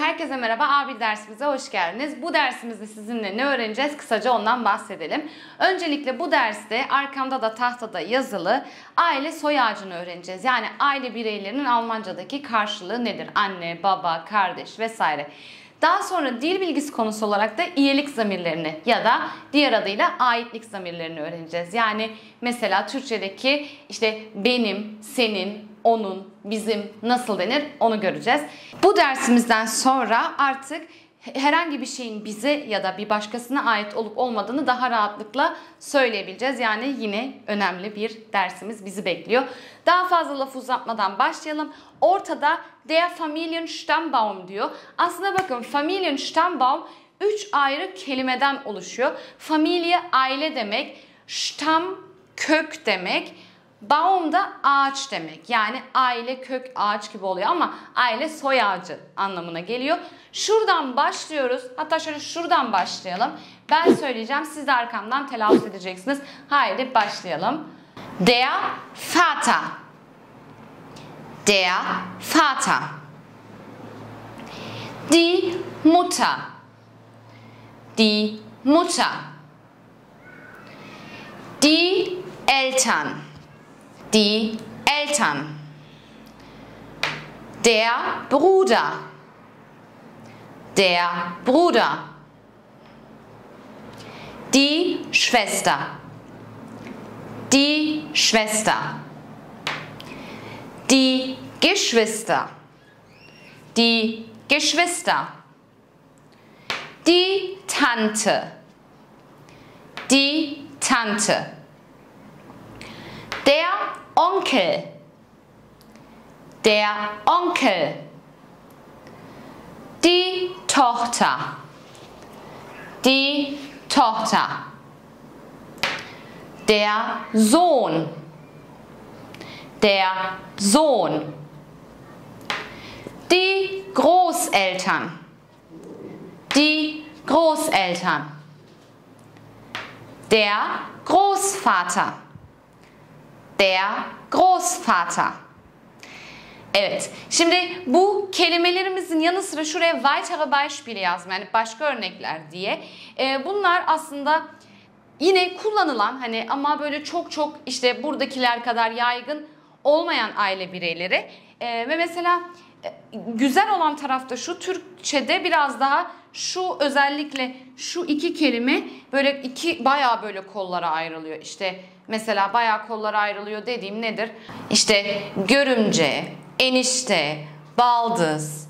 Herkese merhaba, A1 dersimize hoş geldiniz. Bu dersimizde sizinle ne öğreneceğiz? Kısaca ondan bahsedelim. Öncelikle bu derste arkamda da tahtada yazılı aile soy ağacını öğreneceğiz. Yani aile bireylerinin Almancadaki karşılığı nedir? Anne, baba, kardeş vesaire. Daha sonra dil bilgisi konusu olarak da iyilik zamirlerini ya da diğer adıyla aitlik zamirlerini öğreneceğiz. Yani mesela Türkçedeki işte benim, senin, onun, bizim nasıl denir onu göreceğiz. Bu dersimizden sonra artık herhangi bir şeyin bize ya da bir başkasına ait olup olmadığını daha rahatlıkla söyleyebileceğiz. Yani yine önemli bir dersimiz bizi bekliyor. Daha fazla laf uzatmadan başlayalım. Ortada der Familienstammbaum diyor. Aslında bakın Familienstammbaum 3 ayrı kelimeden oluşuyor. Familie aile demek, Stamm kök demek, Baum da ağaç demek. Yani aile kök ağaç gibi oluyor ama aile soy ağacı anlamına geliyor. Şuradan başlıyoruz. Hatta şöyle şuradan başlayalım. Ben söyleyeceğim. Siz de arkamdan telaffuz edeceksiniz. Haydi başlayalım. Der Vater. Der Vater. Die Mutter. Die Mutter. Die Eltern. Die Eltern. Der Bruder. Der Bruder. Die Schwester. Die Schwester. Die Geschwister. Die Geschwister. Die Tante. Die Tante. Der Onkel. Der Onkel. Die Tochter. Die Tochter. Der Sohn. Der Sohn. Die Großeltern. Die Großeltern. Der Großvater. Der Großvater. Evet, şimdi bu kelimelerimizin yanı sıra şuraya weitere Beispiele yazdım. Yani başka örnekler diye. Bunlar aslında yine kullanılan hani ama böyle çok işte buradakiler kadar yaygın olmayan aile bireyleri. Ve mesela güzel olan tarafta şu Türkçe'de biraz daha şu özellikle şu iki kelime böyle bayağı böyle kollara ayrılıyor. İşte mesela bayağı kollara ayrılıyor dediğim nedir? İşte görümce, enişte, baldız,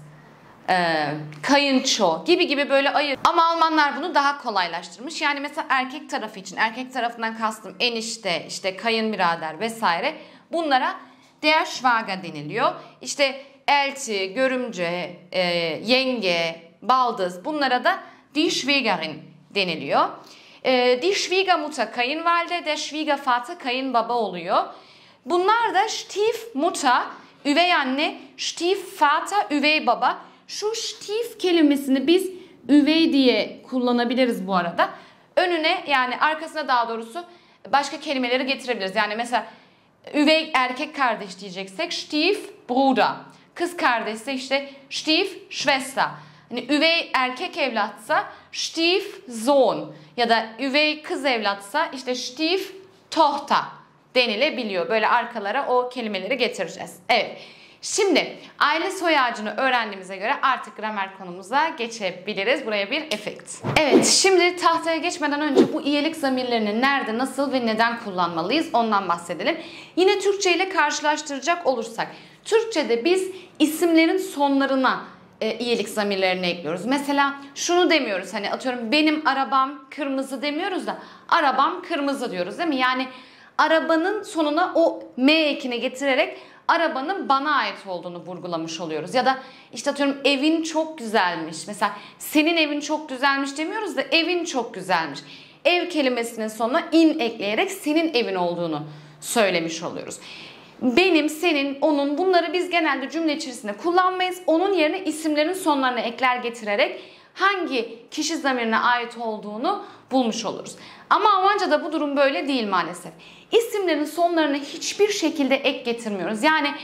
kayınço gibi böyle ayır. Ama Almanlar bunu daha kolaylaştırmış. Yani mesela erkek tarafı için, erkek tarafından kastım enişte, işte kayınbirader vesaire. Bunlara der Schwager deniliyor. İşte elti, görümce, yenge, baldız bunlara da die Schwägerin deniliyor. Die Schwiegermutter kayınvalide, der Schwiegervater kayınbaba oluyor. Bunlar da Stiefmutter, üvey anne, Stiefvater, üvey baba. Şu Stief kelimesini biz üvey diye kullanabiliriz bu arada. Önüne yani arkasına daha doğrusu başka kelimeleri getirebiliriz. Yani mesela üvey erkek kardeş diyeceksek Stiefbruder. Kız kardeşse işte Stiefschwester. Hani üvey erkek evlatsa Stiefsohn ya da üvey kız evlatsa işte Stieftochter denilebiliyor. Böyle arkalara o kelimeleri getireceğiz. Evet. Şimdi aile soy ağacını öğrendiğimize göre artık gramer konumuza geçebiliriz. Buraya bir efekt. Evet, şimdi tahtaya geçmeden önce bu iyilik zamirlerini nerede, nasıl ve neden kullanmalıyız ondan bahsedelim. Yine Türkçe ile karşılaştıracak olursak, Türkçe'de biz isimlerin sonlarına iyilik zamirlerini ekliyoruz. Mesela şunu demiyoruz, hani atıyorum benim arabam kırmızı demiyoruz da arabam kırmızı diyoruz değil mi? Yani arabanın sonuna o M ekini getirerek arabanın bana ait olduğunu vurgulamış oluyoruz. Ya da işte atıyorum evin çok güzelmiş. Mesela senin evin çok güzelmiş demiyoruz da evin çok güzelmiş. Ev kelimesinin sonuna in ekleyerek senin evin olduğunu söylemiş oluyoruz. Benim, senin, onun bunları biz genelde cümle içerisinde kullanmayız. Onun yerine isimlerin sonlarına ekler getirerek hangi kişi zamirine ait olduğunu bulmuş oluruz. Ama Almanca'da bu durum böyle değil maalesef. İsimlerin sonlarına hiçbir şekilde ek getirmiyoruz. Yani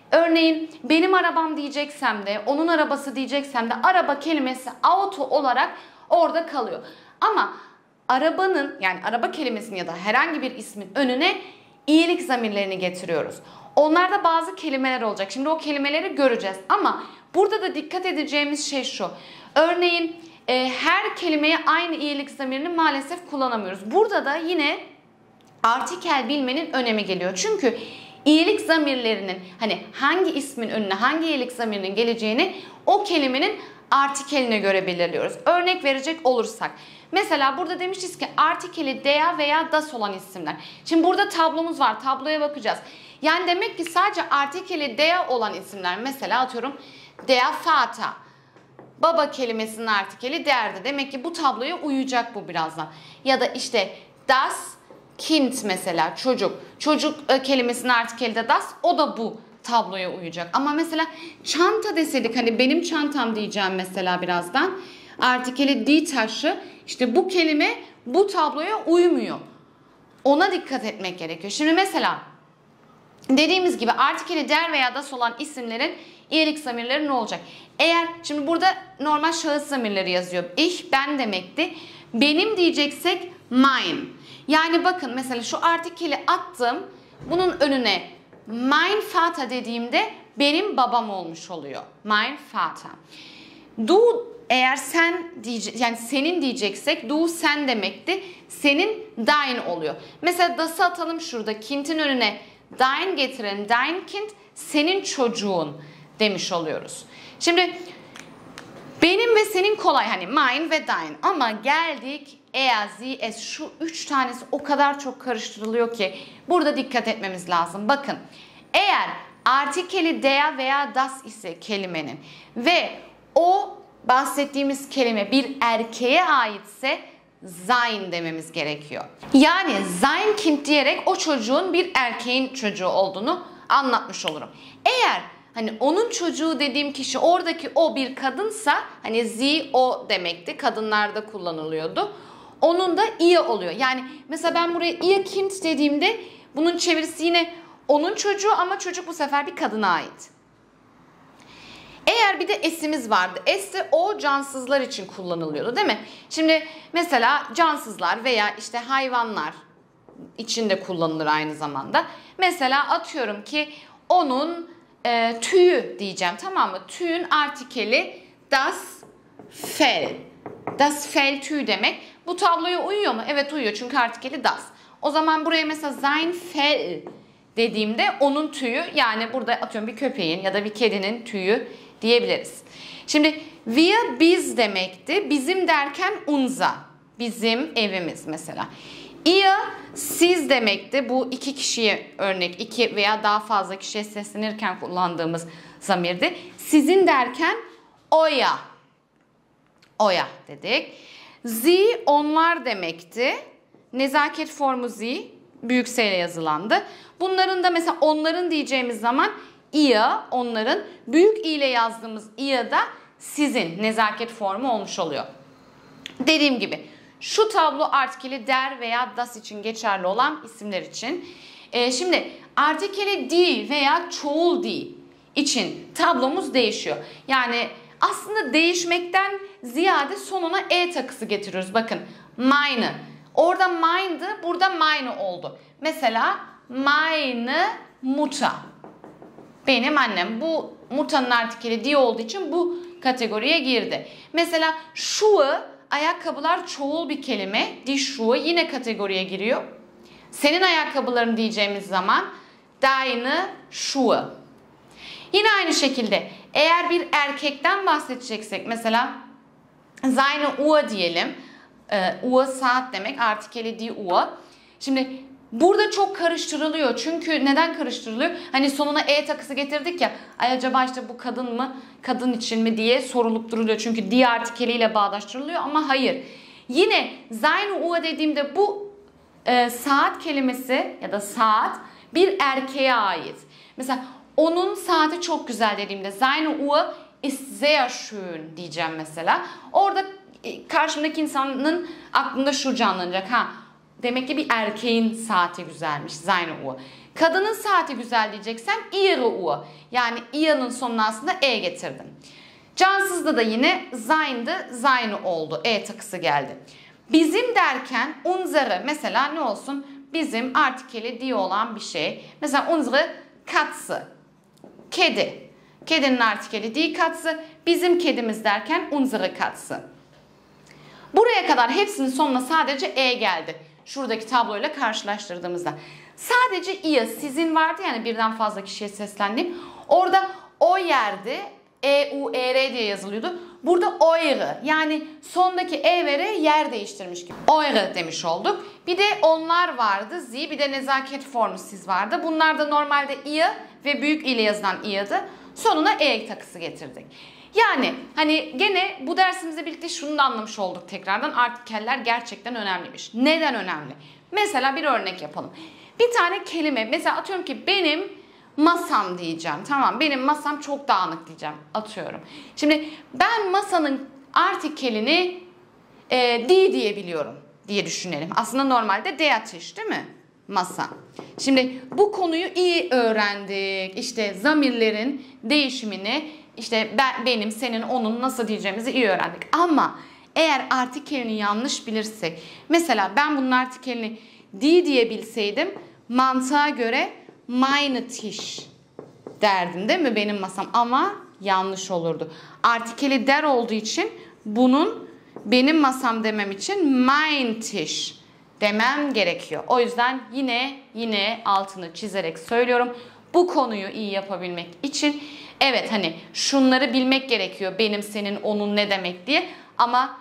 Örneğin benim arabam diyeceksem de, onun arabası diyeceksem de araba kelimesi auto olarak orada kalıyor. Ama arabanın, yani araba kelimesinin ya da herhangi bir ismin önüne iyilik zamirlerini getiriyoruz. Onlarda bazı kelimeler olacak. Şimdi o kelimeleri göreceğiz. Ama burada da dikkat edeceğimiz şey şu. Örneğin her kelimeye aynı iyilik zamirini maalesef kullanamıyoruz. Burada da yine artikel bilmenin önemi geliyor. Çünkü iyilik zamirlerinin hani hangi ismin önüne hangi iyilik zamirinin geleceğini o kelimenin artikeline göre belirliyoruz. Örnek verecek olursak. Mesela burada demişiz ki artikeli dea veya das olan isimler. Şimdi burada tablomuz var. Tabloya bakacağız. Yani demek ki sadece artikeli dea olan isimler. Mesela atıyorum der Vater. Baba kelimesinin artikeli derdi. Demek ki bu tabloya uyacak bu birazdan. Ya da işte das Kind mesela çocuk. Çocuk kelimesinin artikeli de das. O da bu tabloya uyacak. Ama mesela çanta deseydik, hani benim çantam diyeceğim mesela birazdan. Artikeli die Tasche. İşte bu kelime bu tabloya uymuyor. Ona dikkat etmek gerekiyor. Şimdi mesela dediğimiz gibi artikeli der veya das olan isimlerin iyilik zamirleri ne olacak? Eğer şimdi burada normal şahıs zamirleri yazıyor. Ich, ben demekti. Benim diyeceksek mein. Yani bakın mesela şu artikeli attım. Bunun önüne mein Vater dediğimde benim babam olmuş oluyor. Mein Vater. Du, eğer sen yani senin diyeceksek du sen demekti. Senin dein oluyor. Mesela das'ı atalım şurada. Kind'in önüne dein getirelim. Dein Kind senin çocuğun demiş oluyoruz. Şimdi benim ve senin kolay, hani mein ve dein, ama geldik er, sie, es, şu üç tanesi o kadar çok karıştırılıyor ki burada dikkat etmemiz lazım. Bakın, eğer artikeli der veya das ise kelimenin ve o bahsettiğimiz kelime bir erkeğe aitse sein dememiz gerekiyor. Yani sein Kind diyerek o çocuğun bir erkeğin çocuğu olduğunu anlatmış olurum. Eğer hani onun çocuğu dediğim kişi oradaki o bir kadınsa, hani sie o demekti. Kadınlarda kullanılıyordu. Onun da ihr oluyor. Yani mesela ben buraya ihr Kind dediğimde bunun çevirisi yine onun çocuğu ama çocuk bu sefer bir kadına ait. Eğer bir de esimiz vardı. Es de o cansızlar için kullanılıyordu değil mi? Şimdi mesela cansızlar veya işte hayvanlar için de kullanılır aynı zamanda. Mesela atıyorum ki onun tüyü diyeceğim, tamam mı? Tüyün artikeli das Fell. Das Fell tüy demek. Bu tabloya uyuyor mu? Evet uyuyor çünkü artikeli das. O zaman buraya mesela sein Fell dediğimde onun tüyü, yani burada atıyorum bir köpeğin ya da bir kedinin tüyü diyebiliriz. Şimdi wir biz demekti. Bizim derken unser. Bizim evimiz mesela. Ihr siz demekti. Bu iki kişiye örnek, iki veya daha fazla kişiye seslenirken kullandığımız zamirdi. Sizin derken euer. Euer dedik. Sie onlar demekti. Nezaket formu sie büyük S ile yazılandı. Bunların da mesela onların diyeceğimiz zaman ihr, onların, büyük i ile yazdığımız ihr da sizin nezaket formu olmuş oluyor. Dediğim gibi şu tablo artikeli der veya das için geçerli olan isimler için. Şimdi artikeli die veya çoğul die için tablomuz değişiyor. Yani aslında değişmekten ziyade sonuna e takısı getiriyoruz. Bakın meine. Orada mein'dı, burada meine oldu. Mesela meine Mutter. Benim annem. Bu Mutter'ın artikeli die olduğu için bu kategoriye girdi. Mesela Schuhe, ayakkabılar çoğul bir kelime. Die Schuhe yine kategoriye giriyor. Senin ayakkabıların diyeceğimiz zaman deine Schuhe. Yine aynı şekilde eğer bir erkekten bahsedeceksek mesela seine Uhr diyelim. Uhr saat demek. Artikeli die Uhr. Şimdi burada çok karıştırılıyor. Çünkü neden karıştırılıyor? Hani sonuna e takısı getirdik ya. Ay acaba işte bu kadın mı? Kadın için mi diye sorulup duruluyor. Çünkü die artikeliyle bağdaştırılıyor ama hayır. Yine seine Uhr dediğimde bu saat kelimesi ya da saat bir erkeğe ait. Mesela onun saati çok güzel dediğimde seine Uhr ist sehr schön diyeceğim mesela. Orada karşımdaki insanın aklında şu canlanacak. demek ki bir erkeğin saati güzelmiş. Seine Uhr. Kadının saati güzel diyeceksem ihre Uhr. Yani i'nin sonuna aslında e getirdim. Cansızda da yine seine'dı, seine oldu. E takısı geldi. Bizim derken unsere mesela ne olsun? Bizim artikeli die olan bir şey. Mesela unsere Katze. Kedi. Kedinin artikeli die Katze. Bizim kedimiz derken unsere Katze. Buraya kadar hepsinin sonuna sadece e geldi. Şuradaki tabloyla karşılaştırdığımızda. Sadece i'ye sizin vardı yani birden fazla kişiye seslendiğim. Orada o yerde e-u-e-r diye yazılıyordu. Burada eure yani sondaki e ve r yer değiştirmiş gibi. Eure demiş olduk. Bir de onlar vardı. Sie bir de nezaket formu siz vardı. Bunlar da normalde i'ye ve büyük i ile yazılan i'ydi. Sonuna e takısı getirdik. Yani hani gene bu dersimizle birlikte şunu da anlamış olduk tekrardan. Artikeller gerçekten önemliymiş. Neden önemli? Mesela bir örnek yapalım. Bir tane kelime mesela atıyorum ki benim masam diyeceğim. Tamam benim masam çok dağınık diyeceğim. Atıyorum. Şimdi ben masanın artikelini die diyebiliyorum diye düşünelim. Aslında normalde der Tisch değil mi? Masa. Şimdi bu konuyu iyi öğrendik. İşte zamirlerin değişimini işte benim, senin, onun nasıl diyeceğimizi iyi öğrendik. Ama eğer artikelini yanlış bilirsek mesela ben bunun artikelini die diyebilseydim mantığa göre meine Tisch derdim değil mi benim masam ama yanlış olurdu. Artikeli der olduğu için bunun benim masam demem için mein Tisch demem gerekiyor. O yüzden yine altını çizerek söylüyorum. Bu konuyu iyi yapabilmek için evet hani şunları bilmek gerekiyor. Benim, senin, onun ne demek diye. Ama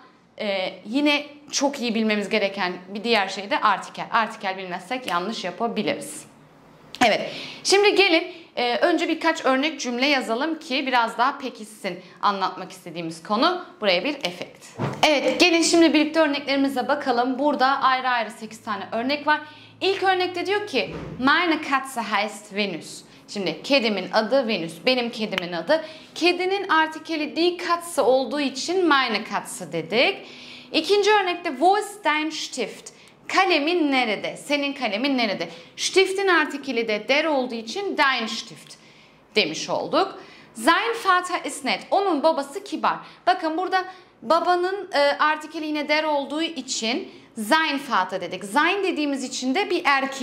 yine çok iyi bilmemiz gereken bir diğer şey de artikel. Artikel bilmezsek yanlış yapabiliriz. Evet. Şimdi gelin önce birkaç örnek cümle yazalım ki biraz daha pekişsin anlatmak istediğimiz konu. Buraya bir efekt. Evet gelin şimdi birlikte örneklerimize bakalım. Burada ayrı ayrı 8 tane örnek var. İlk örnekte diyor ki meine Katze heißt Venus. Şimdi kedimin adı Venüs. Benim kedimin adı. Kedinin artikeli die Katze olduğu için meine Katze dedik. İkinci örnekte wo ist dein Stift? Kalemin nerede? Senin kalemin nerede? Stift'in artikeli de der olduğu için dein Stift demiş olduk. Sein Vater ist nett. Onun babası kibar. Bakın burada babanın artikeli yine der olduğu için sein Vater dedik. Sein dediğimiz için de bir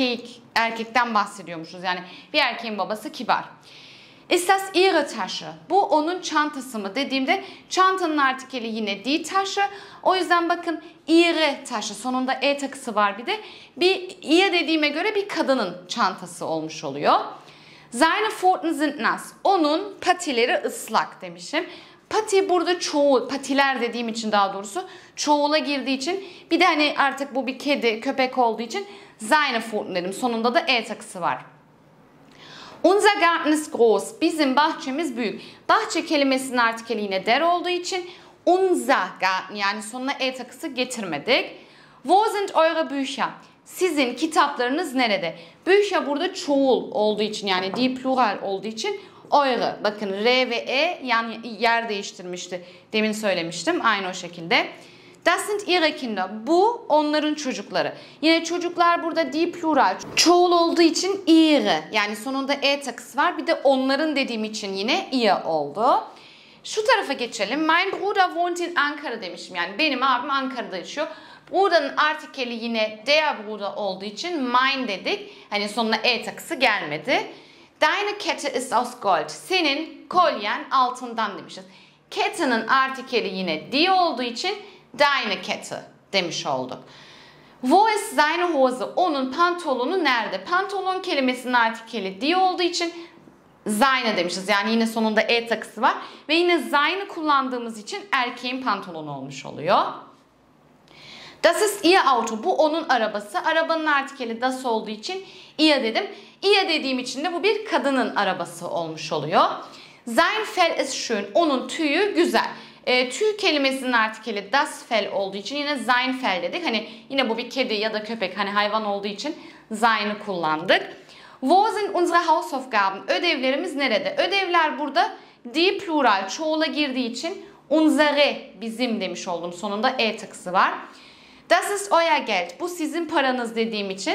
erkekten bahsediyormuşuz. Yani bir erkeğin babası kibar. Ist das ihre Tasche? Bu onun çantası mı dediğimde çantanın artikeli yine die Tasche. O yüzden bakın ihre Tasche sonunda e takısı var bir de. Bir ihr dediğime göre bir kadının çantası olmuş oluyor. Seine Pfoten sind nass. Onun patileri ıslak demişim. Pati burada çoğul, patiler dediğim için daha doğrusu çoğula girdiği için bir de hani artık bu bir kedi, köpek olduğu için seine Pfoten dedim. Sonunda da e takısı var. Unser Garten ist groß. Bizim bahçemiz büyük. Bahçe kelimesinin artikeli yine der olduğu için unser Garten yani sonuna e takısı getirmedik. Wo sind eure Bücher? Sizin kitaplarınız nerede? Bücher burada çoğul olduğu için yani die plural olduğu için eure. Bakın r ve e yani yer değiştirmişti. Demin söylemiştim aynı o şekilde. Das sind ihre Kinder. Bu onların çocukları. Yine çocuklar burada die plural. Çoğul olduğu için ihre. Yani sonunda e takısı var. Bir de onların dediğim için yine ihr oldu. Şu tarafa geçelim. Mein Bruder wohnt in Ankara demişim. Yani benim abim Ankara'da yaşıyor. Bruder'ın artikeli yine der Bruder olduğu için mein dedik. Hani sonuna e takısı gelmedi. Deine Kette ist aus Gold. Senin kolyen altından demişiz. Kette'nin artikeli yine die olduğu için deine Kette demiş olduk. Wo ist seine Hose? Onun pantolonu nerede? Pantolon kelimesinin artikeli die olduğu için seine demişiz. Yani yine sonunda e takısı var. Ve yine seine'ı kullandığımız için erkeğin pantolonu olmuş oluyor. Das ist ihr Auto. Bu onun arabası. Arabanın artikeli das olduğu için ihr dedim. Ihr dediğim için de bu bir kadının arabası olmuş oluyor. Sein Fell ist schön. Onun tüyü güzel. Tüy kelimesinin artikeli das Fell olduğu için yine sein Fell dedik. Hani yine bu bir kedi ya da köpek hani hayvan olduğu için sein'ı kullandık. Wo sind unsere Hausaufgaben? Ödevlerimiz nerede? Ödevler burada die plural çoğula girdiği için unsere bizim demiş oldum. Sonunda e takısı var. Das ist euer Geld. Bu sizin paranız dediğim için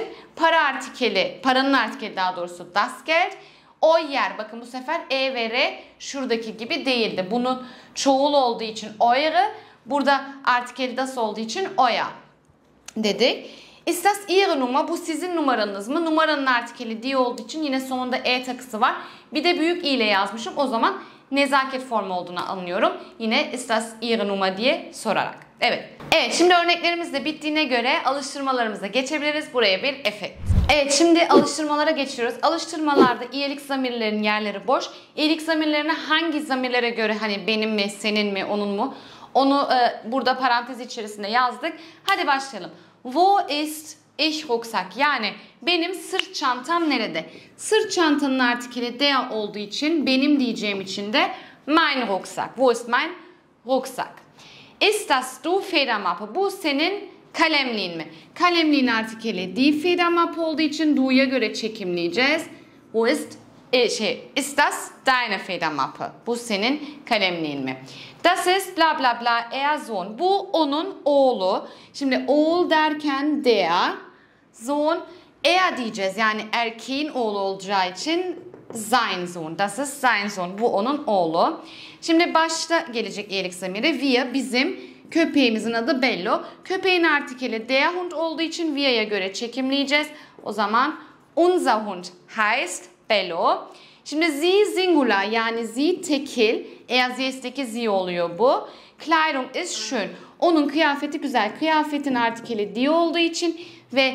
paranın artikeli daha doğrusu das Geld. Euer, bakın bu sefer e ve r şuradaki gibi değildi. Bunun çoğul olduğu için eure, burada artikeli das olduğu için euer dedik. Ist das Ihre Nummer? Bu sizin numaranız mı? Numaranın artikeli die olduğu için yine sonunda e takısı var. Bir de büyük i ile yazmışım. O zaman nezaket formu olduğunu anlıyorum. Yine ist das Ihre Nummer diye sorarak. Evet. Evet, şimdi örneklerimiz de bittiğine göre alıştırmalarımıza geçebiliriz. Buraya bir efekt. Evet, şimdi alıştırmalara geçiyoruz. Alıştırmalarda iyilik zamirlerin yerleri boş. İyilik zamirlerine hangi zamirlere göre, hani benim mi, senin mi, onun mu? Onu burada parantez içerisinde yazdık. Hadi başlayalım. Wo ist ich Rucksack? Yani benim sırt çantam nerede? Sırt çantanın artikeli der olduğu için, benim diyeceğim için de mein Rucksack. Wo ist mein Rucksack? Ist das du Federmappe? Bu senin kalemliğin mi? Kalemliğin artikeli die Federmappe olduğu için du'ya göre çekimleyeceğiz. Wo ist ist das deine Federmappe? Bu senin kalemliğin mi? Das ist bla bla bla er Sohn. Bu onun oğlu. Şimdi oğul derken der, Sohn er diyeceğiz. Yani erkeğin oğlu olacağı için sein Sohn. Das ist sein Sohn. Bu onun oğlu. Şimdi başta gelecek iyilik zamiri. Wir, bizim köpeğimizin adı Bello. Köpeğin artikeli der Hund olduğu için wir'ya göre çekimleyeceğiz. O zaman unser Hund heißt Bello. Şimdi sie singular, yani sie tekil. Eğer sie'deki sie oluyor bu. Kleidung ist schön. Onun kıyafeti güzel. Kıyafetin artikeli die olduğu için ve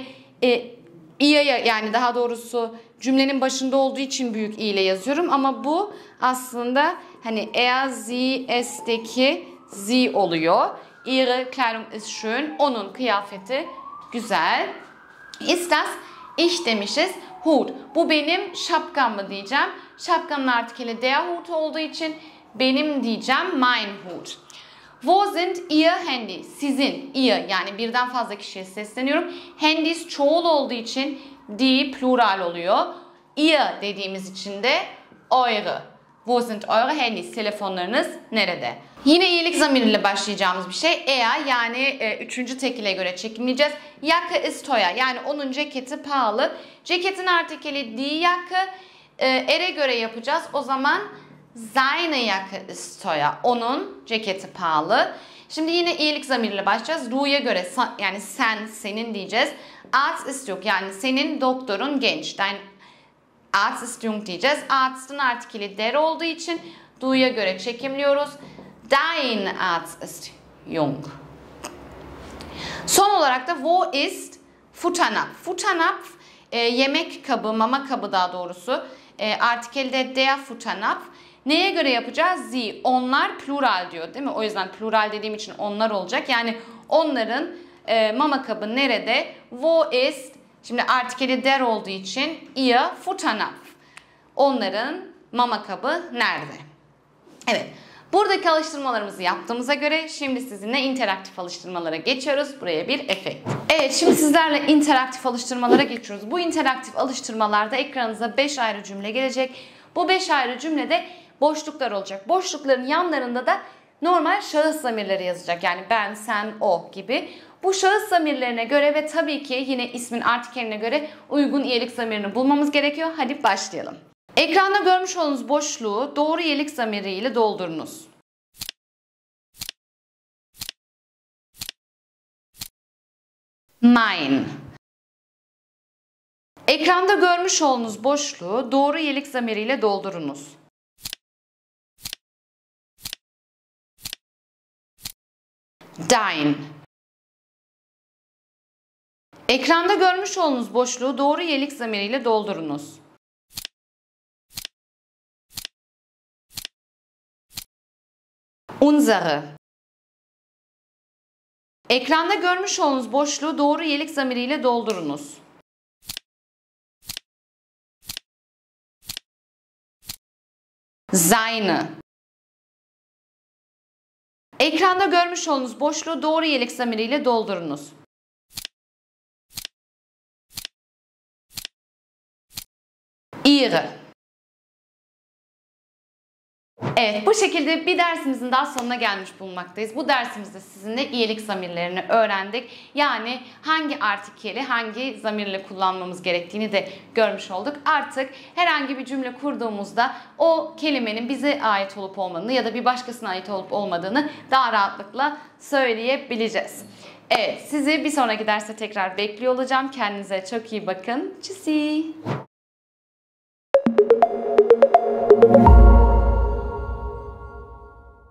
i'ya, yani daha doğrusu cümlenin başında olduğu için büyük i ile yazıyorum. Ama bu aslında hani eğer sie es'deki sie oluyor. Ihre Kleidung ist schön. Onun kıyafeti güzel. Ist das ich demişiz. Hut. Bu benim şapkam mı diyeceğim. Şapkanın artikeli der Hut olduğu için benim diyeceğim mein Hut. Wo sind ihr Handy? Sizin, ihr, yani birden fazla kişiye sesleniyorum. Handys çoğul olduğu için die plural oluyor. Ihr dediğimiz için de eure. Wo sind eure Handys? Telefonlarınız nerede? Yine iyilik zamiriyle başlayacağımız bir şey. Eğer, yani üçüncü tekile göre çekimleyeceğiz. Jacke ist teuer. Yani onun ceketi pahalı. Ceketin artikeli die Jacke. Er'e göre yapacağız. O zaman seine Jacke ist teuer. Onun ceketi pahalı. Şimdi yine iyilik zamiriyle başlayacağız. Du'ya göre, yani sen, senin diyeceğiz. Arzt ist jung. Yani senin doktorun genç. Dein Arzt ist jung diyeceğiz. Arzt'ın artikeli der olduğu için du'ya göre çekimliyoruz. Dein Arzt ist jung. Son olarak da wo ist Futternapf? Futternapf yemek kabı, mama kabı daha doğrusu. Artikelde der Futternapf. Neye göre yapacağız? Sie. Onlar plural diyor değil mi? O yüzden plural dediğim için onlar olacak. Yani onların mama kabı nerede? Wo ist, şimdi artikeli der olduğu için ihr Futternapf. Onların mama kabı nerede? Evet. Buradaki alıştırmalarımızı yaptığımıza göre şimdi sizinle interaktif alıştırmalara geçiyoruz. Buraya bir efekt. Evet, şimdi sizlerle interaktif alıştırmalara geçiyoruz. Bu interaktif alıştırmalarda ekranınıza 5 ayrı cümle gelecek. Bu 5 ayrı cümlede boşluklar olacak. Boşlukların yanlarında da normal şahıs zamirleri yazacak. Yani ben, sen, o gibi. Bu şahıs zamirlerine göre ve tabii ki yine ismin artikeline göre uygun iyilik zamirini bulmamız gerekiyor. Hadi başlayalım. Ekranda görmüş olduğunuz boşluğu doğru iyilik zamiriyle doldurunuz. Mein. Ekranda görmüş olduğunuz boşluğu doğru iyilik zamiriyle doldurunuz. Dein. Ekranda görmüş olduğunuz boşluğu doğru iyilik zamiriyle doldurunuz. Unsere. Ekranda görmüş olduğunuz boşluğu doğru iyilik zamiriyle doldurunuz. Seine. Ekranda görmüş olduğunuz boşluğu doğru iyilik zamiriyle doldurunuz. Ihre. Evet, bu şekilde bir dersimizin daha sonuna gelmiş bulunmaktayız. Bu dersimizde sizinle iyilik zamirlerini öğrendik. Yani hangi artikeli hangi zamirle kullanmamız gerektiğini de görmüş olduk. Artık herhangi bir cümle kurduğumuzda o kelimenin bize ait olup olmadığını ya da bir başkasına ait olup olmadığını daha rahatlıkla söyleyebileceğiz. Evet, sizi bir sonraki derste tekrar bekliyor olacağım. Kendinize çok iyi bakın. Tschüssi.